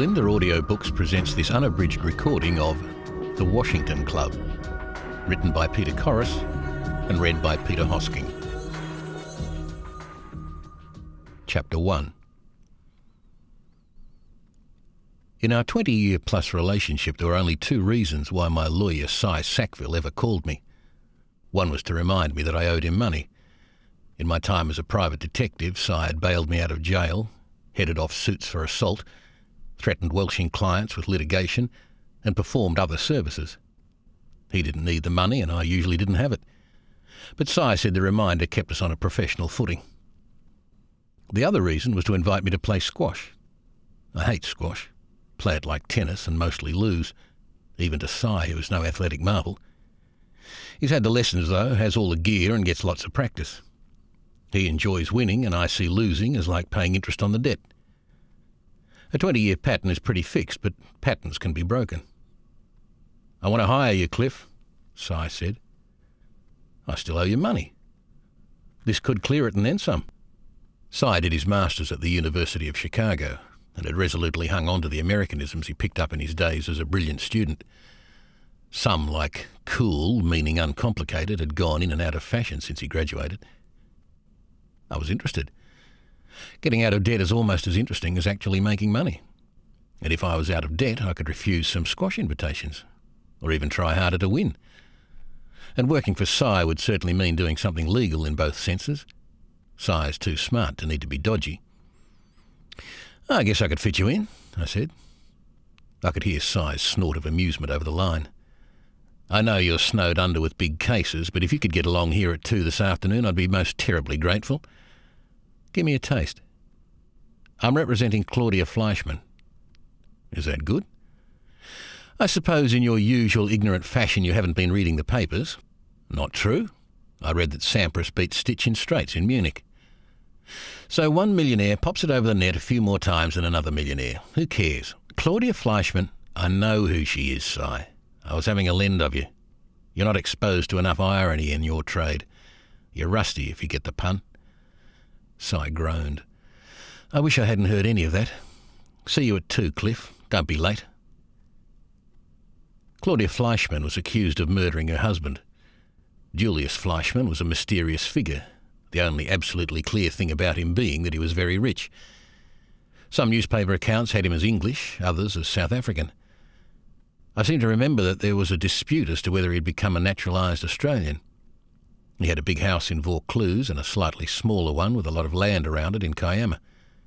Fender Audiobooks presents this unabridged recording of The Washington Club, written by Peter Corris and read by Peter Hosking. Chapter 1. In our 20-year-plus relationship, there were only two reasons why my lawyer, Cy Sackville, ever called me. One was to remind me that I owed him money. In my time as a private detective, Cy had bailed me out of jail, headed off suits for assault, threatened Welshing clients with litigation, and performed other services. He didn't need the money, and I usually didn't have it. But Cy said the reminder kept us on a professional footing. The other reason was to invite me to play squash. I hate squash, play it like tennis and mostly lose, even to Cy, who is no athletic marvel. He's had the lessons, though, has all the gear and gets lots of practice. He enjoys winning, and I see losing as like paying interest on the debt. A 20-year pattern is pretty fixed, but patterns can be broken. "I want to hire you, Cliff," Cy said. "I still owe you money. This could clear it and then some." Cy did his master's at the University of Chicago and had resolutely hung on to the Americanisms he picked up in his days as a brilliant student. Some, like cool, meaning uncomplicated, had gone in and out of fashion since he graduated. I was interested. Getting out of debt is almost as interesting as actually making money. And if I was out of debt, I could refuse some squash invitations, or even try harder to win. And working for Cy would certainly mean doing something legal in both senses. Cy is too smart to need to be dodgy. "I guess I could fit you in," I said. I could hear Cy's snort of amusement over the line. "I know you're snowed under with big cases, but if you could get along here at 2 this afternoon, I'd be most terribly grateful. Give me a taste." "I'm representing Claudia Fleischman." "Is that good?" "I suppose in your usual ignorant fashion you haven't been reading the papers." "Not true. I read that Sampras beat Stitch in straights in Munich." "So one millionaire pops it over the net a few more times than another millionaire. Who cares? Claudia Fleischman—" "I know who she is, Cy. I was having a lend of you. You're not exposed to enough irony in your trade. You're rusty, if you get the pun." Cy groaned. "I wish I hadn't heard any of that. See you at 2, Cliff. Don't be late." Claudia Fleischman was accused of murdering her husband. Julius Fleischman was a mysterious figure, the only absolutely clear thing about him being that he was very rich. Some newspaper accounts had him as English, others as South African. I seem to remember that there was a dispute as to whether he'd become a naturalised Australian. He had a big house in Vaucluse and a slightly smaller one with a lot of land around it in Kiama.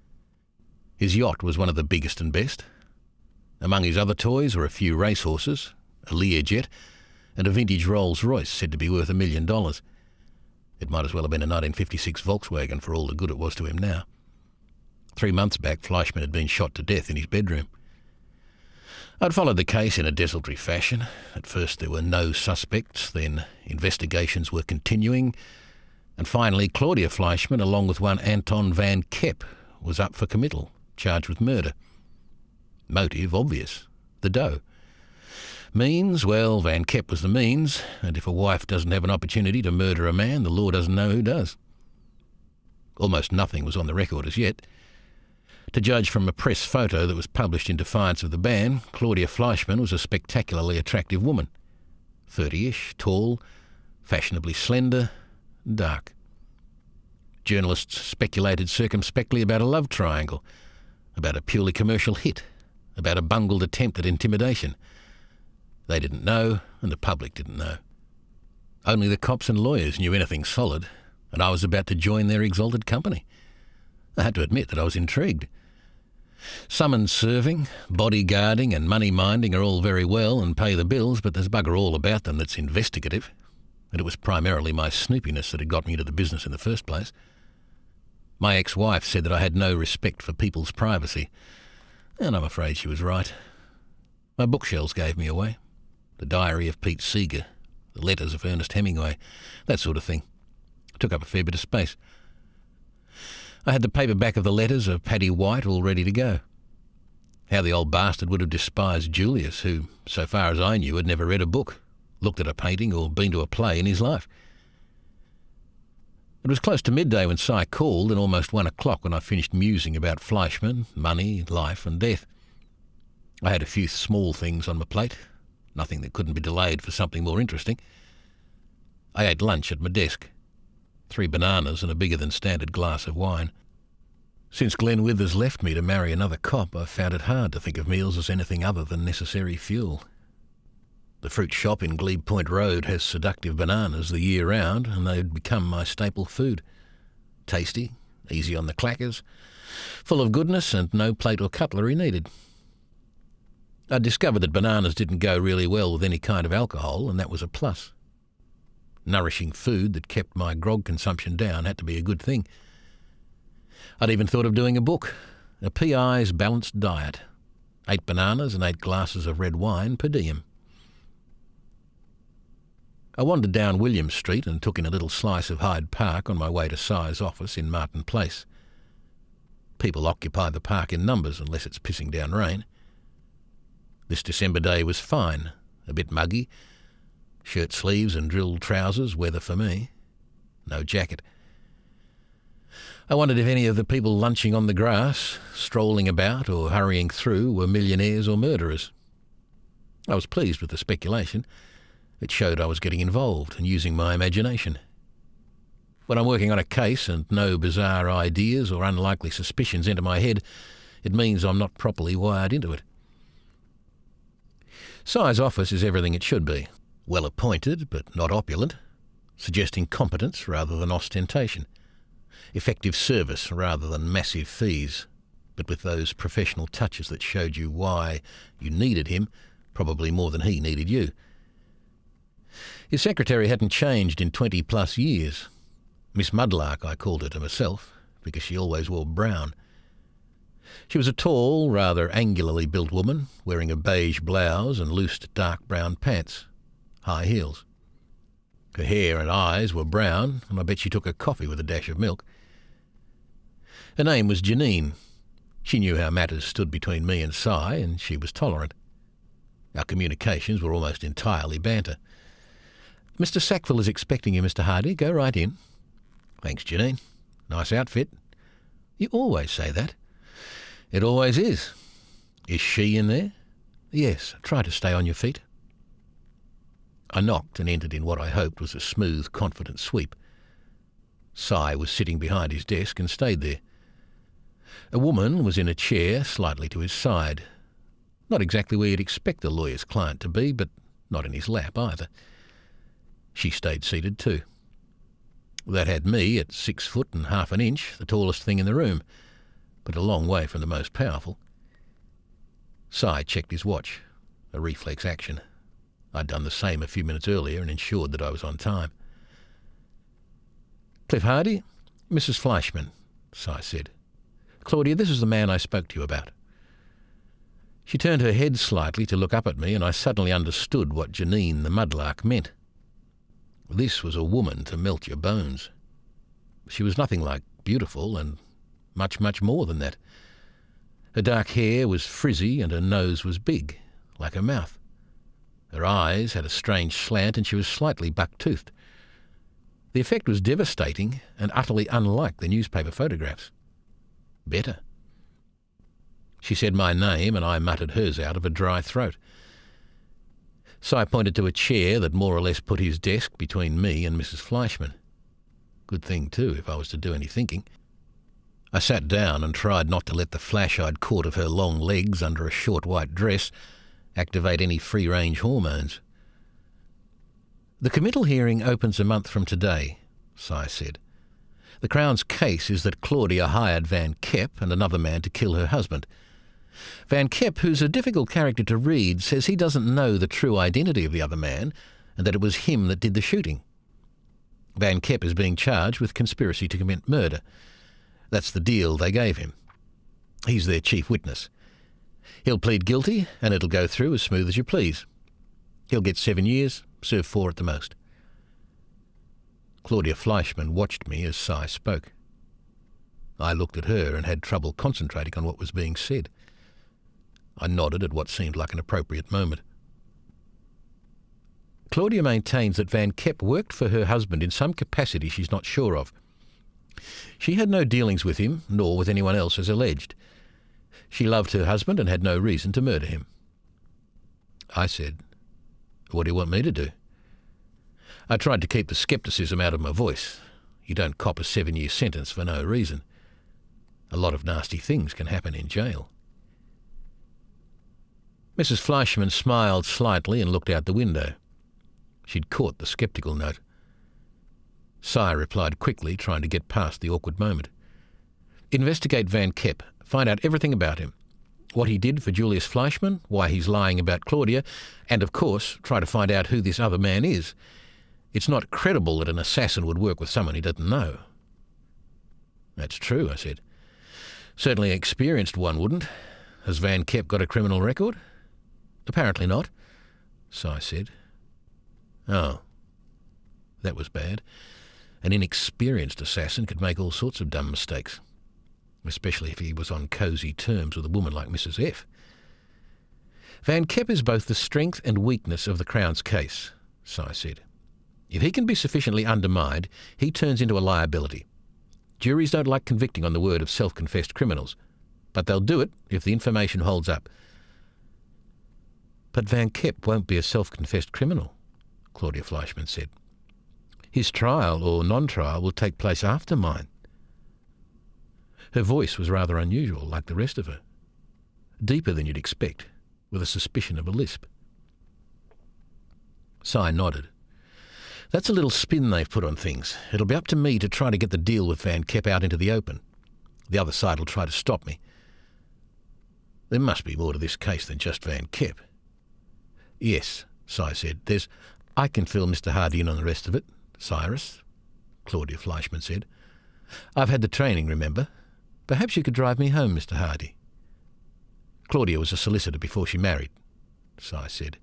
His yacht was one of the biggest and best. Among his other toys were a few racehorses, a Learjet, and a vintage Rolls-Royce said to be worth $1 million. It might as well have been a 1956 Volkswagen for all the good it was to him now. 3 months back, Fleischman had been shot to death in his bedroom. I'd followed the case in a desultory fashion. At first there were no suspects, then investigations were continuing, and finally Claudia Fleischman, along with one Anton van Kep, was up for committal, charged with murder. Motive obvious, the dough. Means, well, Van Kep was the means, and if a wife doesn't have an opportunity to murder a man, the law doesn't know who does. Almost nothing was on the record as yet. To judge from a press photo that was published in defiance of the ban, Claudia Fleischman was a spectacularly attractive woman. 30-ish, tall, fashionably slender, dark. Journalists speculated circumspectly about a love triangle, about a purely commercial hit, about a bungled attempt at intimidation. They didn't know, and the public didn't know. Only the cops and lawyers knew anything solid, and I was about to join their exalted company. I had to admit that I was intrigued. Summons serving, bodyguarding and money minding are all very well and pay the bills, but there's bugger all about them that's investigative, and it was primarily my snoopiness that had got me into the business in the first place. My ex-wife said that I had no respect for people's privacy, and I'm afraid she was right. My bookshelves gave me away. The Diary of Pete Seeger, the letters of Ernest Hemingway, that sort of thing. Took up a fair bit of space. I had the paperback of the letters of Paddy White all ready to go. How the old bastard would have despised Julius, who, so far as I knew, had never read a book, looked at a painting or been to a play in his life. It was close to midday when Cy called, and almost 1 o'clock when I finished musing about Fleischman, money, life and death. I had a few small things on my plate, nothing that couldn't be delayed for something more interesting. I ate lunch at my desk. 3 bananas and a bigger-than-standard glass of wine. Since Glenn Withers left me to marry another cop, I've found it hard to think of meals as anything other than necessary fuel. The fruit shop in Glebe Point Road has seductive bananas the year round, and they've become my staple food. Tasty, easy on the clackers, full of goodness and no plate or cutlery needed. I discovered that bananas didn't go really well with any kind of alcohol, and that was a plus. Nourishing food that kept my grog consumption down had to be a good thing. I'd even thought of doing a book, a PI's balanced diet, 8 bananas and 8 glasses of red wine per diem. I wandered down William Street and took in a little slice of Hyde Park on my way to Si's office in Martin Place. People occupy the park in numbers unless it's pissing down rain. This December day was fine, a bit muggy. Shirt sleeves and drilled trousers, weather for me. No jacket. I wondered if any of the people lunching on the grass, strolling about or hurrying through were millionaires or murderers. I was pleased with the speculation. It showed I was getting involved and using my imagination. When I'm working on a case and no bizarre ideas or unlikely suspicions enter my head, it means I'm not properly wired into it. Si's office is everything it should be. Well appointed, but not opulent. Suggesting competence rather than ostentation. Effective service rather than massive fees, but with those professional touches that showed you why you needed him, probably more than he needed you. His secretary hadn't changed in 20-plus years. Miss Mudlark, I called her to myself, because she always wore brown. She was a tall, rather angularly built woman, wearing a beige blouse and loose dark brown pants, high heels. Her hair and eyes were brown, and I bet she took her coffee with a dash of milk. Her name was Janine. She knew how matters stood between me and Si, and she was tolerant. Our communications were almost entirely banter. "Mr. Sackville is expecting you, Mr. Hardy. Go right in." "Thanks, Janine. Nice outfit." "You always say that." "It always is." "Is she in there?" "Yes. Try to stay on your feet." I knocked and entered in what I hoped was a smooth, confident sweep. Si was sitting behind his desk and stayed there. A woman was in a chair slightly to his side. Not exactly where you'd expect a lawyer's client to be, but not in his lap either. She stayed seated too. That had me at 6 foot and half an inch, the tallest thing in the room, but a long way from the most powerful. Si checked his watch, a reflex action. I'd done the same a few minutes earlier and ensured that I was on time. "Cliff Hardy, Mrs. Fleischman," Si said. "Claudia, this is the man I spoke to you about." She turned her head slightly to look up at me, and I suddenly understood what Janine the Mudlark meant. This was a woman to melt your bones. She was nothing like beautiful, and much, much more than that. Her dark hair was frizzy and her nose was big, like her mouth. Her eyes had a strange slant and she was slightly buck-toothed. The effect was devastating and utterly unlike the newspaper photographs. Better. She said my name and I muttered hers out of a dry throat. Si pointed to a chair that more or less put his desk between me and Mrs. Fleischman. Good thing, too, if I was to do any thinking. I sat down and tried not to let the flash-eyed cord of her long legs under a short white dress activate any free-range hormones. "The committal hearing opens a month from today," Si said. "The Crown's case is that Claudia hired Van Kep and another man to kill her husband. Van Kep, who's a difficult character to read, says he doesn't know the true identity of the other man and that it was him that did the shooting. Van Kep is being charged with conspiracy to commit murder. That's the deal they gave him. He's their chief witness. He'll plead guilty and it'll go through as smooth as you please. He'll get 7 years, serve 4 at the most." Claudia Fleischman watched me as Si spoke. I looked at her and had trouble concentrating on what was being said. I nodded at what seemed like an appropriate moment. "Claudia maintains that Van Kep worked for her husband in some capacity she's not sure of. She had no dealings with him, nor with anyone else as alleged. She loved her husband and had no reason to murder him. I said, "What do you want me to do?" I tried to keep the scepticism out of my voice. You don't cop a 7-year sentence for no reason. A lot of nasty things can happen in jail. Mrs. Fleischman smiled slightly and looked out the window. She'd caught the sceptical note. Si replied quickly, trying to get past the awkward moment. "Investigate Van Kep. Find out everything about him. What he did for Julius Fleischman, why he's lying about Claudia, and, of course, try to find out who this other man is. It's not credible that an assassin would work with someone he doesn't know." "That's true," I said. "Certainly an experienced one wouldn't. Has Van Kep got a criminal record?" "Apparently not," Si said. "Oh, that was bad. An inexperienced assassin could make all sorts of dumb mistakes, especially if he was on cosy terms with a woman like Mrs. F. Van Kep is both the strength and weakness of the Crown's case," Si said. "If he can be sufficiently undermined, he turns into a liability. Juries don't like convicting on the word of self-confessed criminals, but they'll do it if the information holds up." "But Van Kep won't be a self-confessed criminal," Claudia Fleischman said. "His trial or non-trial will take place after mine." Her voice was rather unusual, like the rest of her. Deeper than you'd expect, with a suspicion of a lisp. Si nodded. "That's a little spin they've put on things. It'll be up to me to try to get the deal with Van Kep out into the open. The other side will try to stop me. There must be more to this case than just Van Kep." "Yes," Si said. "I can fill Mr. Hardy in on the rest of it, Cyrus," Claudia Fleischman said. "I've had the training, remember? Perhaps you could drive me home, Mr. Hardy." "Claudia was a solicitor before she married," Si said.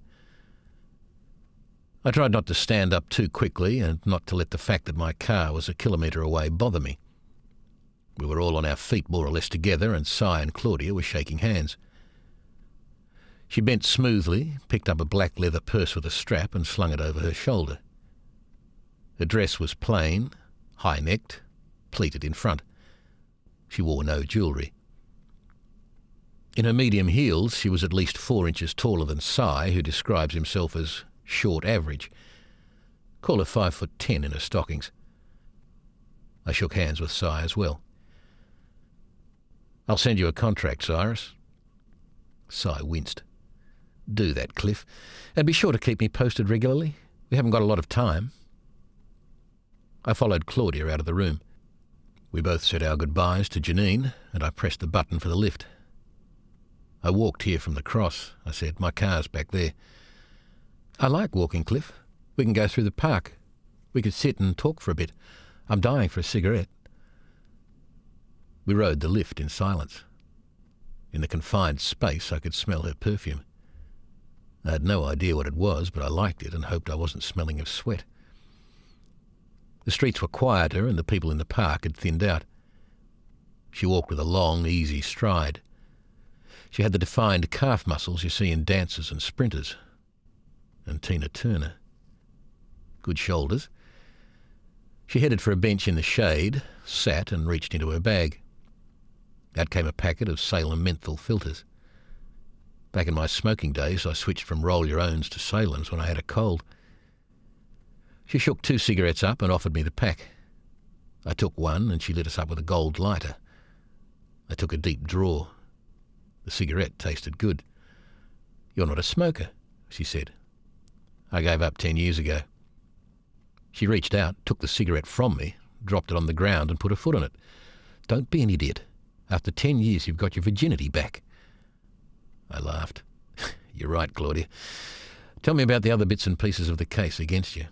I tried not to stand up too quickly and not to let the fact that my car was a kilometre away bother me. We were all on our feet more or less together, and Si and Claudia were shaking hands. She bent smoothly, picked up a black leather purse with a strap and slung it over her shoulder. Her dress was plain, high-necked, pleated in front. She wore no jewellery. In her medium heels, she was at least 4 inches taller than Si, who describes himself as short average. Call her 5'10" in her stockings. I shook hands with Si as well. "I'll send you a contract, Cyrus." Si winced. "Do that, Cliff, and be sure to keep me posted regularly. We haven't got a lot of time." I followed Claudia out of the room. We both said our goodbyes to Janine, and I pressed the button for the lift. "I walked here from the cross," I said. "My car's back there." "I like walking, Cliff. We can go through the park. We could sit and talk for a bit. I'm dying for a cigarette." We rode the lift in silence. In the confined space, I could smell her perfume. I had no idea what it was, but I liked it and hoped I wasn't smelling of sweat. The streets were quieter and the people in the park had thinned out. She walked with a long, easy stride. She had the defined calf muscles you see in dancers and sprinters. And Tina Turner. Good shoulders. She headed for a bench in the shade, sat and reached into her bag. Out came a packet of Salem menthol filters. Back in my smoking days, I switched from roll-your-owns to Salem's when I had a cold. She shook 2 cigarettes up and offered me the pack. I took one and she lit us up with a gold lighter. I took a deep draw. The cigarette tasted good. "You're not a smoker," she said. "I gave up 10 years ago." She reached out, took the cigarette from me, dropped it on the ground and put her foot on it. "Don't be an idiot. After 10 years you've got your virginity back." I laughed. "You're right, Claudia. Tell me about the other bits and pieces of the case against you."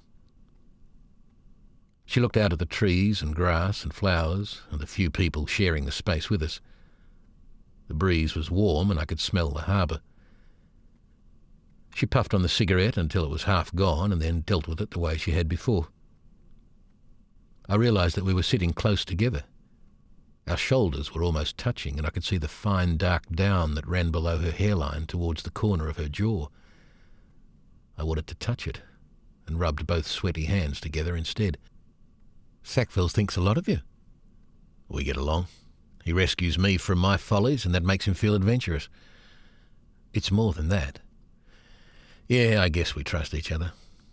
She looked out at the trees and grass and flowers and the few people sharing the space with us. The breeze was warm and I could smell the harbour. She puffed on the cigarette until it was half gone and then dealt with it the way she had before. I realised that we were sitting close together. Our shoulders were almost touching and I could see the fine dark down that ran below her hairline towards the corner of her jaw. I wanted to touch it and rubbed both sweaty hands together instead. "Sackville thinks a lot of you." "We get along. He rescues me from my follies, and that makes him feel adventurous. It's more than that. Yeah, I guess we trust each other.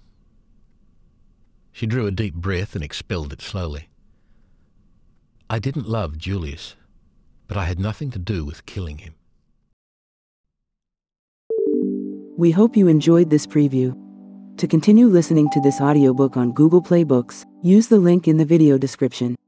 She drew a deep breath and expelled it slowly. I didn't love Julius, but I had nothing to do with killing him. We hope you enjoyed this preview. To continue listening to this audiobook on Google Play Books, use the link in the video description.